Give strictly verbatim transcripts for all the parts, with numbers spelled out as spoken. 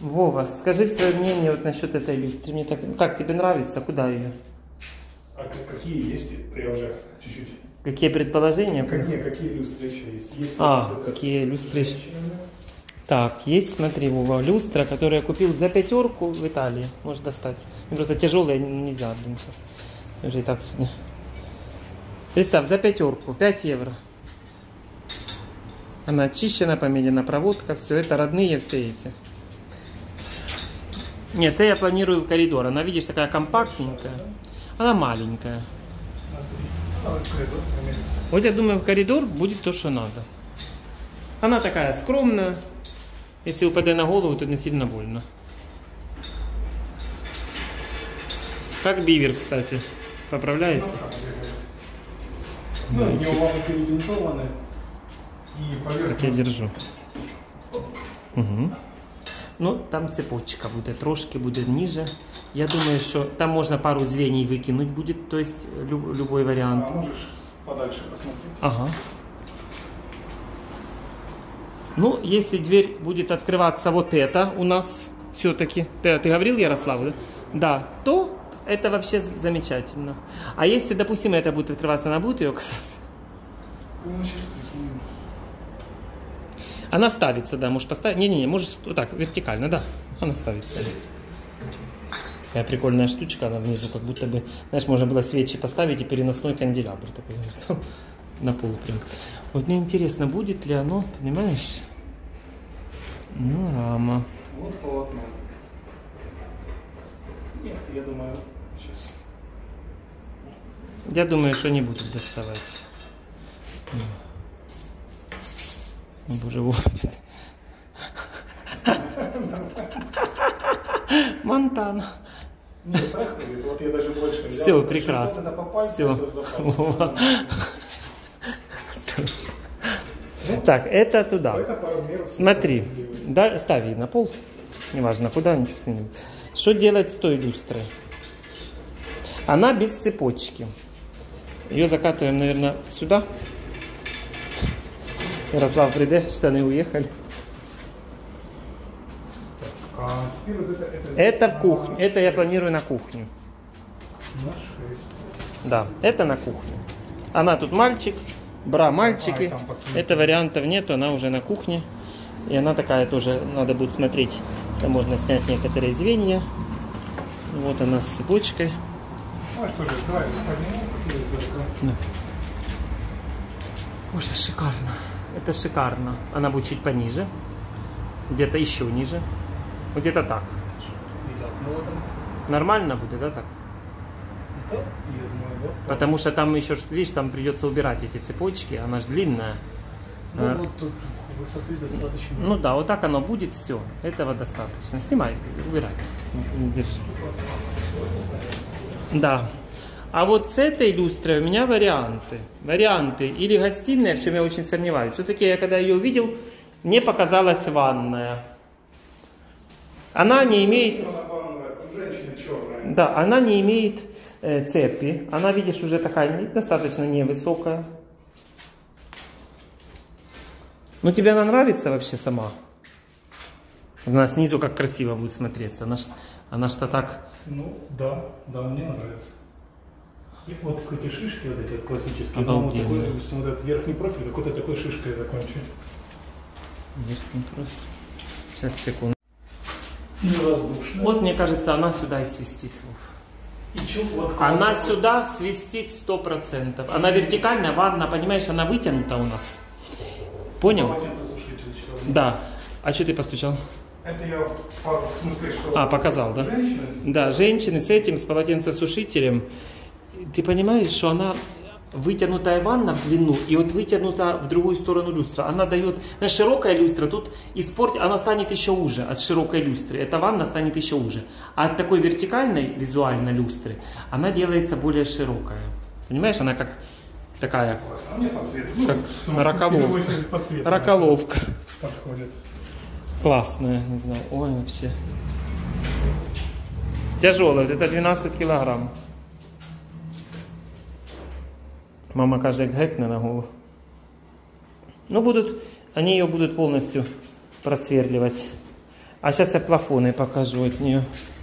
Вова, скажи свое мнение вот насчет этой люстры. Мне так, как тебе нравится? Куда ее? А какие есть? Я уже чуть-чуть. Какие предположения? Какие, какие люстры еще есть? есть а, вот какие люстры еще? Так, есть, смотри, Вова, люстра, которую я купил за пятерку в Италии. Можешь достать. Ну, просто тяжелая нельзя, блин, сейчас. Уже и так сюда. Представь, за пятерку, пять евро. Она очищена, поменена проводка, все это родные все эти. Нет, это я планирую в коридор. Она, видишь, такая компактненькая. Она маленькая. Вот я думаю, в коридор будет то, что надо. Она такая скромная. Если упадет на голову, то не сильно больно. Как бивер, кстати. Поправляется? Ну, у него лапы перебинтованы. И поверхность... Так я держу. Угу. Ну, там цепочка будет, трошки будет ниже. Я думаю, что там можно пару звеньев выкинуть будет, то есть люб, любой вариант. А можешь подальше посмотреть? Ага. Ну, если дверь будет открываться вот это у нас все-таки, ты, ты говорил, Ярослав, да? Да, то это вообще замечательно. А если, допустим, это будет открываться, она будет ее касаться? Ну, сейчас прикинем. Она ставится, да, можешь поставить. Не-не-не, можешь вот так, вертикально, да. Она ставится. Такая прикольная штучка, она внизу, как будто бы, знаешь, можно было свечи поставить и переносной канделябр такой на пол прям. Вот мне интересно, будет ли оно, понимаешь? Ну, рама. Вот полотно. Нет, я думаю, сейчас. Я думаю, что не будут доставать. О, боже мой. Монтана. Нет, проходит. Вот я даже больше взял. Все, прекрасно. Все. Так, это туда. Это по размеру. Смотри, да, ставь на пол. Неважно куда, ничего с ним. Что делать с той люстрой? Она без цепочки. Ее закатываем, наверное, сюда. Ярослав, приди, штаны уехали. А, вот это, это, это в кухню. Это я планирую на кухню. На шесть. Да, это на кухню. Она тут мальчик, бра мальчики. А, это вариантов нету, она уже на кухне. И она такая тоже, надо будет смотреть. Там можно снять некоторые звенья. Вот она с цепочкой. А, что же, давай, да. Боже, шикарно. Это шикарно. Она будет чуть пониже. Где-то еще ниже. Вот где-то так. Нормально будет, да, так? Да, я думаю, да. Потому что там еще, видишь, там придется убирать эти цепочки. Она же длинная. Ну, а... вот тут высоты достаточно. Ну да, вот так оно будет, все. Этого достаточно. Снимай, убирай. Держи. Да. А вот с этой люстрой у меня варианты. Варианты. Или гостиная, в чем я очень сомневаюсь. Все-таки я когда ее увидел, мне показалась ванная. Она не имеет... Да, она не имеет э, цепи. Она, видишь, уже такая достаточно невысокая. Ну, тебе она нравится вообще сама? Она снизу как красиво будет смотреться. Она, она что так... Ну, да, да, мне нравится. И вот эти шишки, вот эти вот классические, ну, вот, такой, допустим, вот этот верхний профиль, какой-то такой шишкой закончить. Верхний профиль. Сейчас, секунду. Невоздушно. Вот, мне кажется, она сюда и свистит. И чё, вот она такой... сюда свистит сто процентов. Она вертикальная, ванна, понимаешь, она вытянута у нас. Понял? Да. А что ты постучал? Это я в смысле, что... А, показал, да? Женщины с... Да, женщины с этим, с полотенцесушителем. Ты понимаешь, что она вытянутая ванна в длину и вот вытянута в другую сторону люстра. Она дает... Знаешь, широкая люстра тут испортит, она станет еще уже от широкой люстры. Эта ванна станет еще уже. А от такой вертикальной визуальной люстры она делается более широкая. Понимаешь, она как такая... А мне по цвету. Ну, как раколовка. По цвету, раколовка. Подходит. Классная, не знаю. Ой, вообще. Тяжелая, это двенадцать килограмм. Мама каждый гэкне на голову. Ну, будут, они ее будут полностью просверливать. А сейчас я плафоны покажу от нее.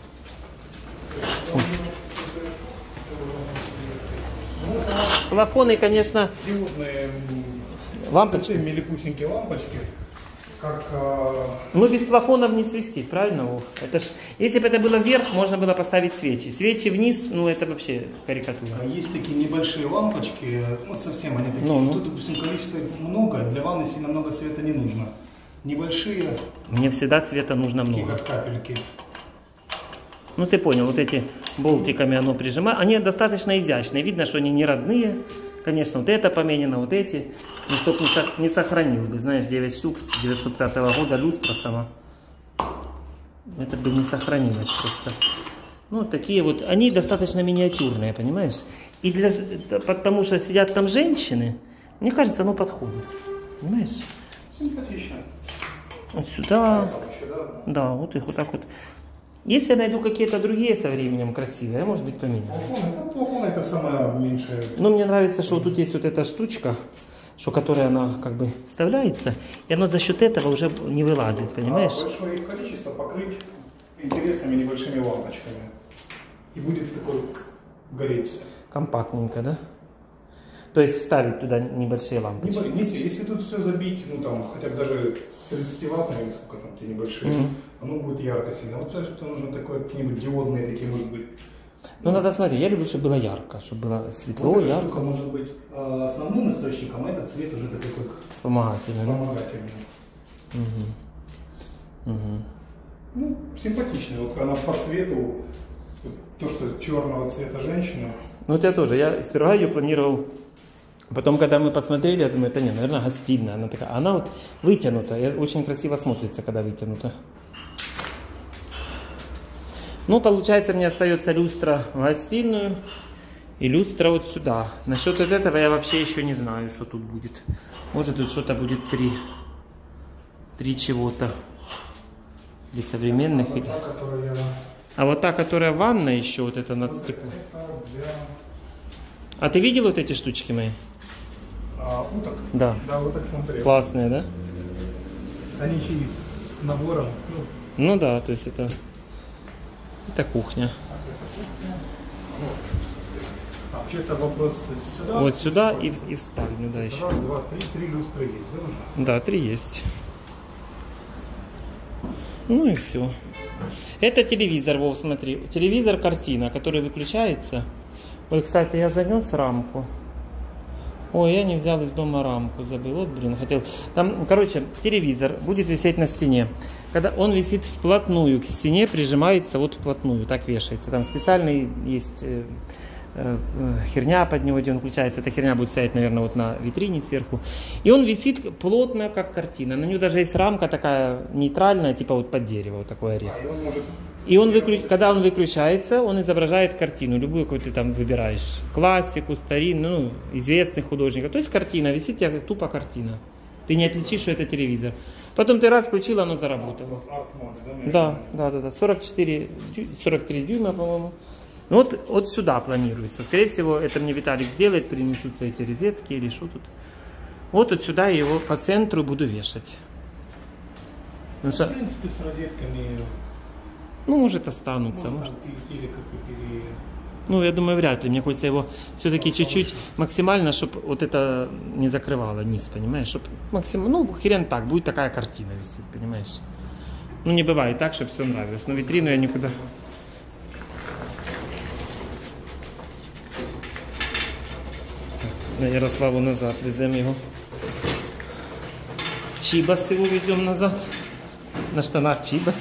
Плафоны, конечно... Диодные лампочки. Совсем милипусенькие лампочки. Как... Э... Ну, без плафонов не свистит, правильно, Вов? Это ж... Если бы это было вверх, можно было поставить свечи. Свечи вниз, ну, это вообще карикатура. А есть такие небольшие лампочки, ну, совсем они такие. Ну, ну. Тут, допустим, количество их много, для ванны сильно много света не нужно. Небольшие. Мне всегда света нужно Такие, много. как капельки. Ну, ты понял, вот эти болтиками оно прижимает. Они достаточно изящные. Видно, что они не родные. Конечно, вот это поменено, вот эти. Ну, чтоб не, со не сохранил бы. Знаешь, девять штук с девятьсот пятого года, люстра сама. Это бы не сохранилось просто. Ну, такие вот. Они достаточно миниатюрные, понимаешь? И для, потому что сидят там женщины, мне кажется, оно подходит. Понимаешь? Симпатично. Вот сюда. Еще, да? Да, вот их вот так вот. Если я найду какие-то другие со временем красивые, я, может быть, поменяю. Плафон, это, плафон это самое меньшее. Но мне нравится, что вот тут есть вот эта штучка, что которая она как бы вставляется, и оно за счет этого уже не вылазит, понимаешь? А большое их количество покрыть интересными небольшими лампочками. И будет такой гореть все. Компактненько, да? То есть вставить туда небольшие лампочки. Не, если, если тут все забить, ну там хотя бы даже тридцативаттные, или сколько там те небольшие, Mm-hmm. оно будет ярко сильно. Вот то есть что нужно такое, какие-нибудь диодные такие, может быть. Ну, надо смотреть, я люблю, чтобы было ярко, чтобы было светло, вот эта ярко. штука может быть э, основным источником, а этот цвет уже такой как Вспомогательный, да? вспомогательный. Угу. Угу. Ну, симпатичный. Вот она по цвету, то, что черного цвета женщина. Ну, вот я тоже, я сперва ее планировал. Потом, когда мы посмотрели, я думаю, это не, наверное, гостиная. Она такая, она вот вытянута, и очень красиво смотрится, когда вытянута. Ну, получается, мне остается люстра в гостиную и люстра вот сюда. Насчет вот этого я вообще еще не знаю, что тут будет. Может, тут что-то будет три, три чего-то. Для современных. Вот или... та, которая... А вот та, которая ванна еще, вот это над Вот стеклом. это для... А ты видел вот эти штучки мои? А, уток? Да. Да, вот так смотрел. Классные, да? Они еще и с набором. Ну, Ну да, то есть это, это кухня. а, получается вопрос сюда. Вот сюда и в, и в спальню, да, еще. Раз, два, три, три люстры есть, да, уже? Да, три есть. Ну и все. Это телевизор, Вов, смотри. Телевизор, картина, который выключается. Вот, кстати, я занес рамку. Ой, я не взял из дома рамку, забыл. Вот, блин, хотел. Там, короче, телевизор будет висеть на стене. Когда он висит вплотную к стене, прижимается вот вплотную, так вешается. Там специальный есть э, э, херня под него, где он включается. Эта херня будет стоять, наверное, вот на витрине сверху. И он висит плотно, как картина. На нее даже есть рамка такая нейтральная, типа вот под дерево, вот такой орех. А, и он может... И он, выклю... когда он выключается, он изображает картину, любую, какую ты там выбираешь. Классику, старинную, ну, известных художников. То есть картина, висит тебе тупо картина. Ты не отличишь, что это телевизор. Потом ты раз включил, оно заработало. Арт-мод, да? Да, да, да, да. сорок четыре, сорок три дюйма, по-моему. Ну вот, вот сюда планируется. Скорее всего, это мне Виталик сделает, принесутся эти розетки или что тут. Вот вот сюда я его по центру буду вешать. Ну, что... в принципе, с розетками... Ну, может, останутся. Можно Может. телек пере... Ну, я думаю, вряд ли. Мне хочется его все-таки чуть-чуть максимально, чтобы вот это не закрывало низ, понимаешь? Чтобы максимально, ну, хрен так, будет такая картина висеть, понимаешь? Ну, не бывает так, чтобы все нравилось. Но витрину я никуда... На Ярославу назад везем его. Чибас его везем назад. На штанах Чибас.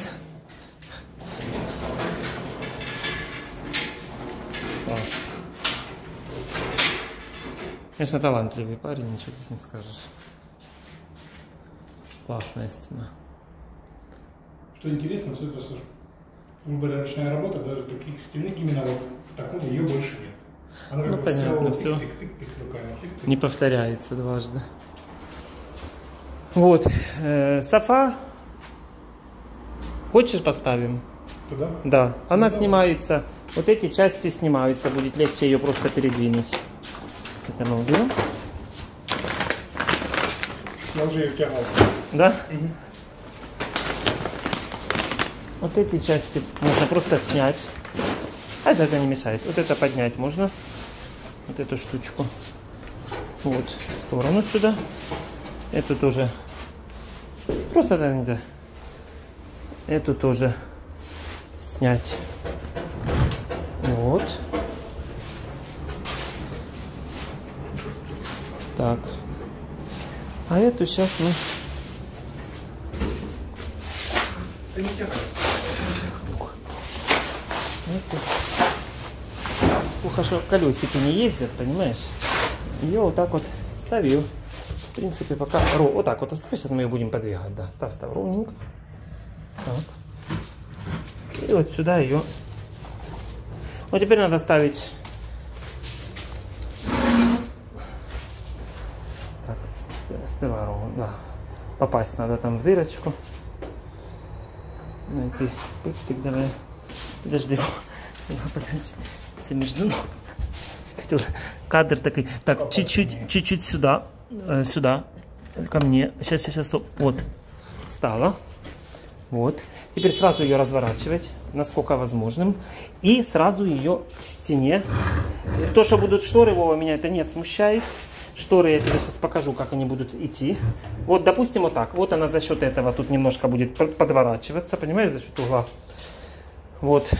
Класс. Конечно, талантливый парень, ничего тут не скажешь. Классная стена. Что интересно, все это, что выбор ручная работа, даже таких стены именно вот в таком ее больше нет. Она Ну, как понятно, все. Тык-тык-тык руками. Тык-тык. Не повторяется дважды. Вот. Э, софа. Хочешь, поставим? Туда? Да. Она Ну, снимается. Вот эти части снимаются. Будет легче ее просто передвинуть. Это мы уберем. Я уже ее тягал. Да? Угу. Вот эти части можно просто снять. А это не мешает. Вот это поднять можно. Вот эту штучку. Вот, в сторону сюда. Эту тоже. Просто так нельзя. Эту тоже снять. Вот. Так. А эту сейчас мы... Ну, хорошо, колесики не ездят, понимаешь? Ее вот так вот ставил. В принципе, пока... Ро... Вот так вот оставь, сейчас мы ее будем подвигать. Да, ставь, ставь ровненько. Так. И вот сюда ее... Вот теперь надо ставить... Так, сперва ровно, да. Попасть надо там в дырочку. Ну и ты, пык-тык, давай. Подожди, подожди. Это между ног. Кадр такой. Так, чуть-чуть, чуть-чуть сюда, э, сюда, ко мне. Сейчас, сейчас, стоп. Вот, стало. Вот. Теперь сразу ее разворачивать, насколько возможным. И сразу ее к стене. То, что будут шторы, Вова, меня это не смущает. Шторы я тебе сейчас покажу, как они будут идти. Вот, допустим, вот так. Вот она за счет этого тут немножко будет подворачиваться. Понимаешь, за счет угла. Вот.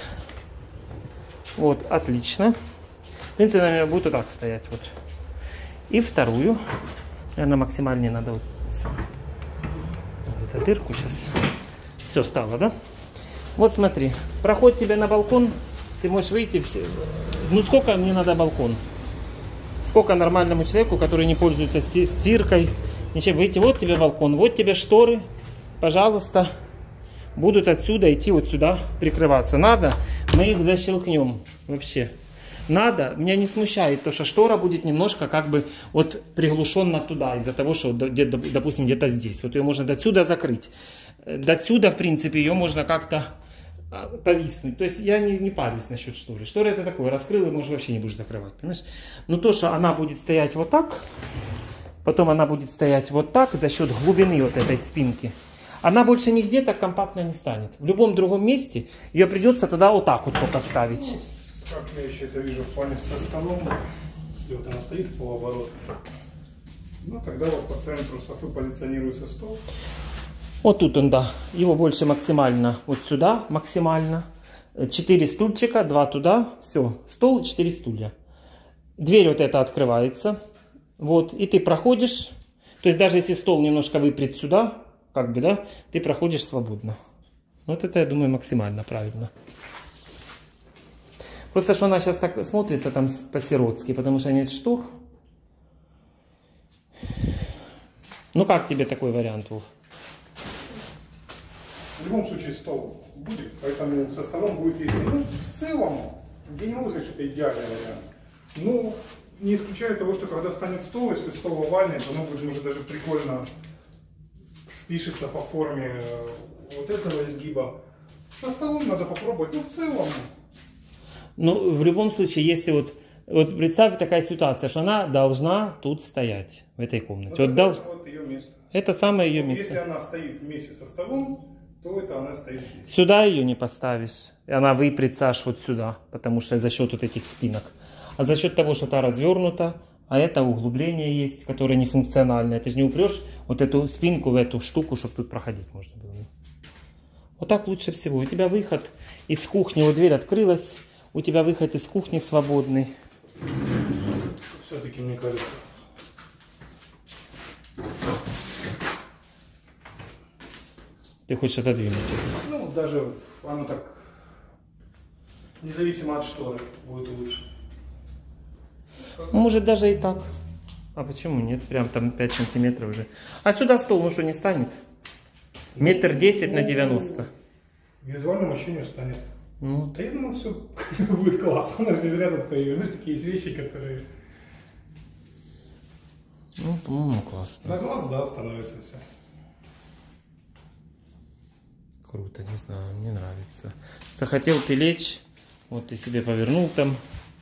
Вот, отлично. В принципе, она будет вот так стоять. Вот. И вторую. Наверное, максимальнее надо вот, вот эту дырку сейчас. Все стало, да? Вот смотри. Проход тебе на балкон. Ты можешь выйти. В... Ну, сколько мне надо балкон? Сколько нормальному человеку, который не пользуется стиркой, ничем, выйти, вот тебе балкон, вот тебе шторы, пожалуйста, будут отсюда идти вот сюда прикрываться. Надо, мы их защелкнем вообще. Надо, меня не смущает то, что штора будет немножко как бы вот приглушенно туда, из-за того, что, допустим, где-то здесь. Вот ее можно до сюда закрыть. До сюда, в принципе, ее можно как-то повиснуть. То есть я не, не парюсь насчет шторы. Штора это такое, раскрыл и, может, вообще не будешь закрывать, понимаешь? Но то, что она будет стоять вот так, потом она будет стоять вот так за счет глубины вот этой спинки, она больше нигде так компактно не станет. В любом другом месте ее придется тогда вот так вот только ставить. Ну, как я еще это вижу в плане со столом, если вот она стоит в полоборота, ну тогда вот по центру софы позиционируется стол. Вот тут он, да, его больше максимально вот сюда, максимально. Четыре стульчика, два туда, все, стол и четыре стулья. Дверь вот эта открывается, вот, и ты проходишь, то есть даже если стол немножко выпрет сюда, как бы, да, ты проходишь свободно. Вот это, я думаю, максимально правильно. Просто что она сейчас так смотрится там по-сиротски, потому что нет штор. Ну как тебе такой вариант, Вов? В любом случае стол будет, поэтому со столом будет весело. Ну, в целом, я не могу сказать, что это идеальный вариант. Но не исключаю того, что когда станет стол, если стол овальный, то оно будет, может, даже прикольно впишется по форме вот этого изгиба. Со столом надо попробовать, но в целом. Ну, в любом случае, если вот, вот представь такая ситуация, что она должна тут стоять, в этой комнате. Вот, вот, долж... вот ее место. Это самое ее место. Если она стоит вместе со столом, то это она стоит здесь. Сюда ее не поставишь, и она выпрется аж вот сюда, потому что за счет вот этих спинок. А за счет того, что та развернута, а это углубление есть, которое не функциональное. Ты же не упрешь вот эту спинку в эту штуку, чтобы тут проходить можно было. Вот так лучше всего. У тебя выход из кухни, вот дверь открылась, у тебя выход из кухни свободный. Все-таки, мне кажется. Ты хочешь отодвинуть? Ну, даже оно так, независимо от шторы, будет лучше. Может, даже и так. А почему нет? Прям там пять сантиметров уже. А сюда стол, ну что, не станет? Метр десять на девяносто. Визуальному ощущению станет. Ну, да я думаю, все будет классно. Она же не зря тут появилась. Знаешь, такие есть вещи, которые... Ну, по-моему, классно. На глаз, да, становится все. Круто, не знаю, мне нравится. Захотел ты лечь, вот ты себе повернул там.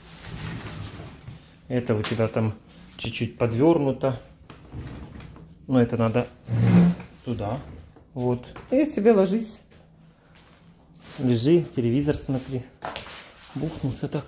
Это у тебя там чуть-чуть подвернуто. Но это надо туда. Вот. И себе ложись. Лежи, телевизор смотри. Бухнулся так.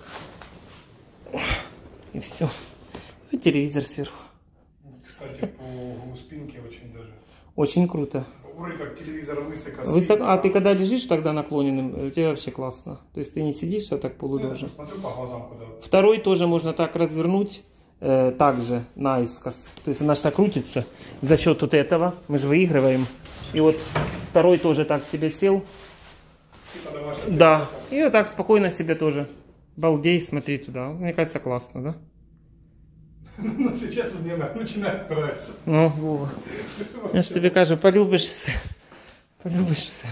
И все. И телевизор сверху. Кстати, по спинке очень даже. Очень круто. Вроде как телевизор высоко. Высоко. А ты когда лежишь тогда наклоненным, у тебя вообще классно. То есть ты не сидишь, а так полулежа. Смотрю по глазам куда. Второй тоже можно так развернуть, э, также наискос. То есть она же так крутится за счет вот этого. Мы же выигрываем. И вот второй тоже так себе сел. Да. И вот так спокойно себе тоже. Балдей, смотри туда. Мне кажется, классно, да? Но сейчас мне начинает нравиться. Ну, Вова. Я же тебе кажу, полюбишься. Полюбишься.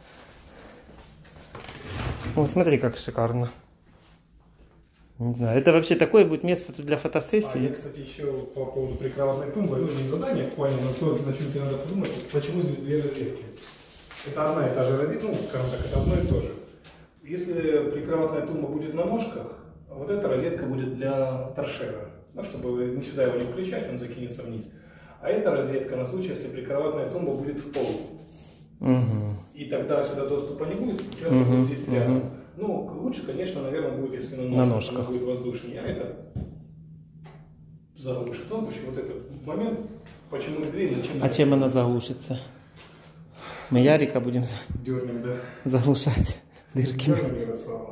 О, смотри, как шикарно. Не знаю, это вообще такое будет место тут для фотосессии. А я, кстати, еще по поводу прикроватной тумбы, ну не задание актуально, но то, на чем тебе надо подумать, почему здесь две розетки. Это одна и та же розетка, ну, скажем так, это одно и то же. Если прикроватная тумба будет на ножках, вот эта розетка будет для торшера. Ну, чтобы не сюда его не включать, он закинется вниз. А эта розетка на случай, если прикроватная тумба будет в полу. Угу. И тогда сюда доступа не будет, включаться угу. будет здесь рядом. Угу. Ну, лучше, конечно, наверное, будет, если на ножках, на ножках. будет воздушнее, а это заглушится. Ну, вот этот момент, почему дверь, зачем... А чем она заглушится? Мы Ярика будем Дернем, да. заглушать дырки. Дернем Ярослава.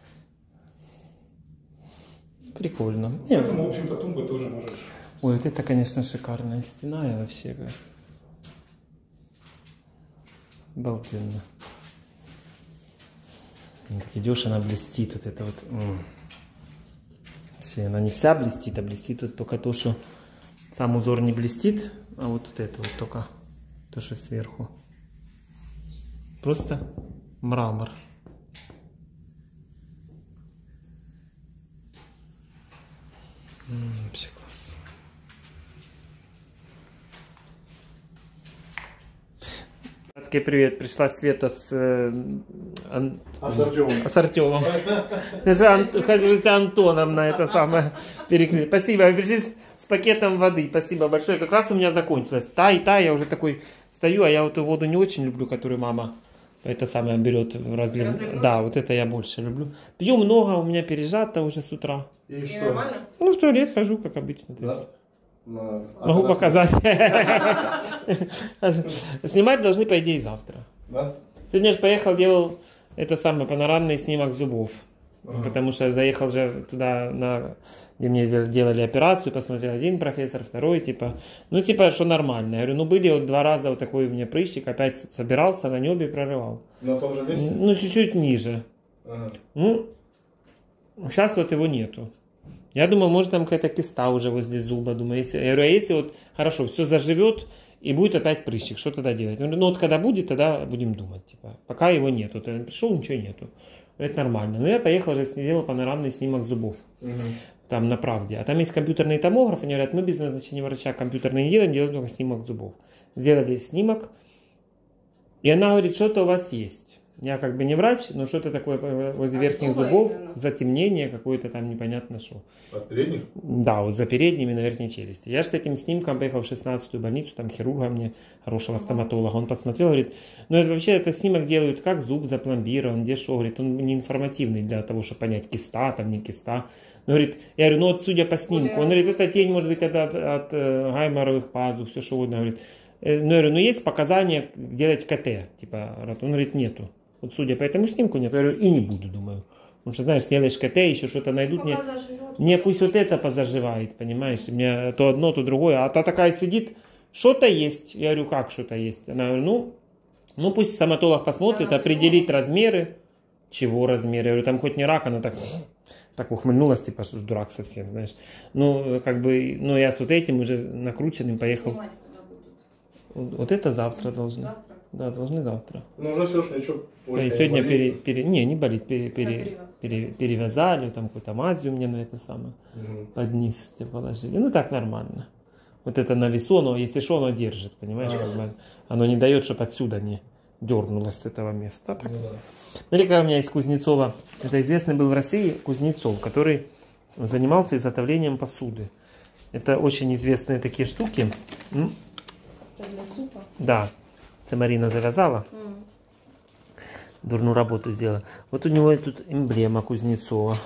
Прикольно. Поэтому, в общем-то, тумбы тоже можешь... Ой, вот это, конечно, шикарная стена, я вообще... Обалденно. Так идешь, она блестит, вот это вот. Вообще, она не вся блестит, а блестит вот только то, что сам узор не блестит, а вот, вот это вот только то, что сверху. Просто мрамор. М-м, вообще класс. Привет, пришла Света с, э, ан... а с Артемом. А с Артемом. Даже Ан... Антоном на это самое переклеить. Спасибо, пришли с пакетом воды. Спасибо большое. Как раз у меня закончилась. Та и та, я уже такой стою, а я вот эту воду не очень люблю, которую мама это самое берет в разлив. Разливной? Да, вот это я больше люблю. Пью много, у меня пережато уже с утра. И, и что? Нормально? Ну, в туалет хожу, как обычно. Да? Могу а показать. Снимать должны, по идее, завтра. Да? Сегодня же поехал, делал это самое панорамный снимок зубов. Ага. Потому что заехал же туда, на, где мне делали операцию, посмотрел один профессор, второй, типа, ну, типа, что нормально. Я говорю, ну, были вот два раза вот такой у меня прыщик, опять собирался, на небе прорывал. На том же месте? Ну, чуть-чуть ниже. Ага. Ну, сейчас вот его нету. Я думаю, может там какая-то киста уже возле зуба. Думаю, если, я говорю, а если вот хорошо, все заживет и будет опять прыщик, что тогда делать? Я говорю, ну вот когда будет, тогда будем думать. Типа, пока его нету. Вот я пришел, ничего нету. Это нормально. Но я поехал, уже сделал панорамный снимок зубов. Угу. Там на правде. А там есть компьютерный томограф. Они говорят, мы без назначения врача компьютерный не делаем, делаем только снимок зубов. Сделали снимок. И она говорит, что-то у вас есть. Я как бы не врач, но что-то такое возле а верхних зубов, именно? Затемнение какое-то там непонятно что. От передних? Да, вот за передними на верхней челюсти. Я же с этим снимком поехал в шестнадцатую больницу, там хирурга мне, хорошего стоматолога. Он посмотрел, говорит, ну это вообще это снимок делают, как зуб запломбирован, где что, говорит, он не информативный для того, чтобы понять, киста там, не киста. Но, говорит, я говорю, ну вот судя по снимку, он говорит, эта тень может быть от, от, от гайморовых пазух, все что угодно, говорит. Ну, я говорю, ну есть показания делать КТ, типа, он говорит, нету. Вот судя по этому снимку, нет, я говорю, и не буду, думаю. Потому что, знаешь, сделаешь КТ, еще что-то найдут. Мне, мне пусть вот это позаживает, понимаешь? Мне то одно, то другое. А та такая сидит, что-то есть. Я говорю, как что-то есть? Она говорит, ну, ну пусть стоматолог посмотрит, да, определит размеры. Чего размеры? Я говорю, там хоть не рак, она так, так ухмыльнулась, типа, что дурак совсем, знаешь. Ну, как бы, ну, я с вот этим уже накрученным поехал. Вот это завтра должны. Завтра? Да, должны завтра. Ну, уже все, что ничего. Сегодня пере, пере, не, не болит, пере, пере, пере, перевязали, там какую-то мазью мне на это самое, угу. под низ положили. Ну, так нормально. Вот это на весу, но если что, оно держит, понимаешь? А -а -а. Оно не дает, чтобы отсюда не дернулось с этого места. Так. Ну, да. Смотри, как у меня есть Кузнецова. Это известный был в России Кузнецов, который занимался изготовлением посуды. Это очень известные такие штуки. Это для супа? Да. Это Марина завязала. Mm. дурную работу сделала. Вот у него тут эмблема Кузнецова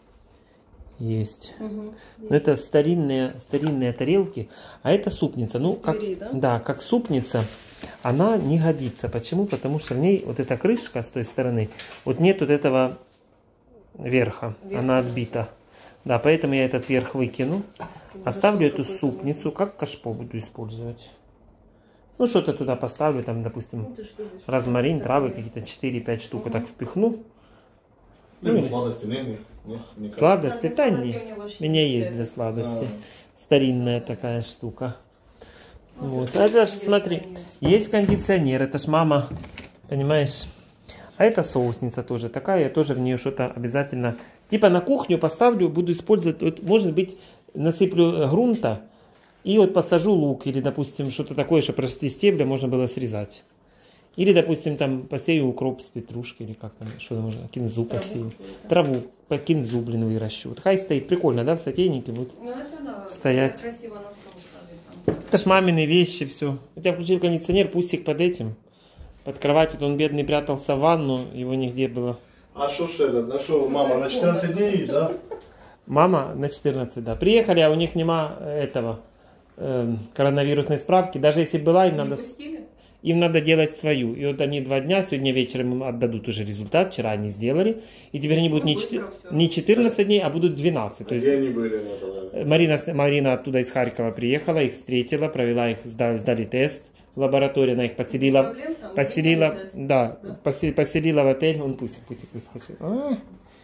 есть. Угу, Но это старинные, старинные тарелки, а это супница. Ну, как, Твери, да? да, как супница, она не годится. Почему? Потому что в ней вот эта крышка с той стороны, вот нет вот этого верха, Верх. она отбита. Да, поэтому я этот верх выкину. Оставлю эту супницу, как кашпо буду использовать. Ну, что-то туда поставлю, там, допустим, Ну, ты ж любишь. розмарин, Так, травы да. какие-то четыре-пять штук, Мгм. вот так впихну. Ну, сладости, не, не, не, никак. Сладости, Для да сладости не. у него ж У меня есть есть это. для сладости. А. Старинная такая штука. Ну, Вот. тут А это ж, есть смотри, кондиционер. есть кондиционер, это ж мама, понимаешь. А это соусница тоже такая, я тоже в нее что-то обязательно, типа на кухню поставлю, буду использовать, вот, может быть, насыплю грунта и вот посажу лук, или, допустим, что-то такое, чтобы расти стебля можно было срезать. Или, допустим, там посею укроп с петрушкой, или как там, что там можно, кинзу посею. какую-то. Траву по кинзу, блин, выращу. Вот хай стоит, прикольно, да, в сотейнике будет. Ну, это да. Стоять. Красиво на стол ставить. там. Это ж мамины вещи, все. У тебя включил кондиционер, пустик под этим. Под кроватью, он бедный прятался в ванну, его нигде было. А что ж это, а что, мама, на четырнадцать дней, да? Мама на четырнадцать, да. Приехали, а у них нема этого эм, коронавирусной справки. Даже если была, им Не надо, пустили? им надо делать свою. И вот они два дня, сегодня вечером им отдадут уже результат. Вчера они сделали. И теперь они будут Ну, не, быстро четы- всё. не четырнадцать дней, а будут двенадцать. То есть Где они были на этого? Марина, Марина оттуда из Харькова приехала, их встретила, провела их, сдали, сдали тест в лаборатории, она их Без поселила, проблем там? поселила, Приняли тест? да, Да. посе- поселила в отель, он пусть, пусть, пусть хочу. А,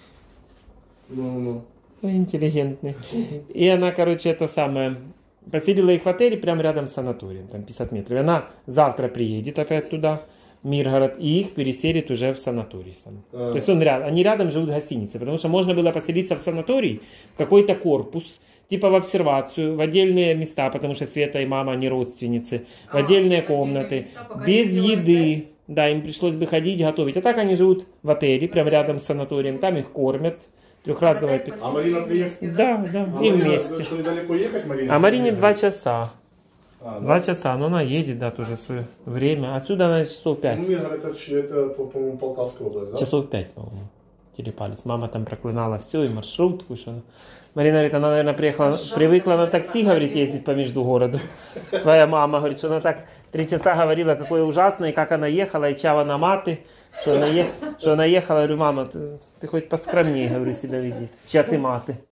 Ну, ну. интеллигентный. И она, короче, это самое, поселила их в отеле прямо рядом с санаторием, там пятьдесят метров. И она завтра приедет опять туда, в Миргород, и их переселит уже в санаторий сам. А. То есть он рядом, они рядом живут в гостинице, потому что можно было поселиться в санаторий, в какой-то корпус, типа в обсервацию, в отдельные места, потому что Света и мама не родственницы, в А, отдельные в отдельные комнаты, места, пока без не сделают еды. Да, им пришлось бы ходить, готовить. А так они живут в отеле, прямо рядом с санаторием, там их кормят. Трехразовое Отель питание. А Марина приехала? Да, да, А и Марина, вместе. что, недалеко ехать, Марина? А Марине два часа. А, да? Два часа, но она едет, да, тоже свое время. Отсюда она часов пять. Ну, Миргород, это, ж- это, по- по-моему, Полтавская область, да? Часов пять, по-моему, телепались. Мама там проклинала все, и маршрутку, что она. Марина говорит, она, наверное, приехала, Жалко, привыкла на наверное, такси, говорит, ходила. ездить по между городу. Твоя мама говорит, что она так три часа говорила, какое ужасное, и как она ехала, и чава на маты, что она, е... что она ехала. Я говорю, мама, ты, ты хоть поскромнее, говорю, себя веди. Чья ты маты.